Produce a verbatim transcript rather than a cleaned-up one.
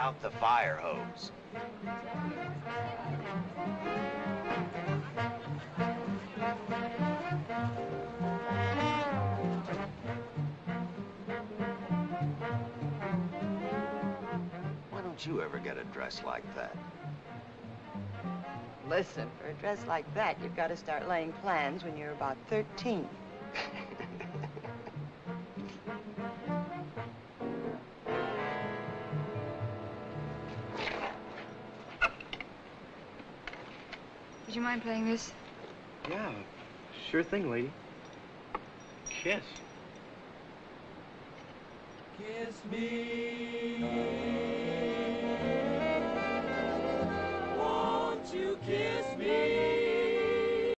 out the fire hose. Why don't you ever get a dress like that? Listen, for a dress like that, you've got to start laying plans when you're about thirteen. Would you mind playing this? Yeah, sure thing, lady. Kiss. Kiss me. Won't you kiss me?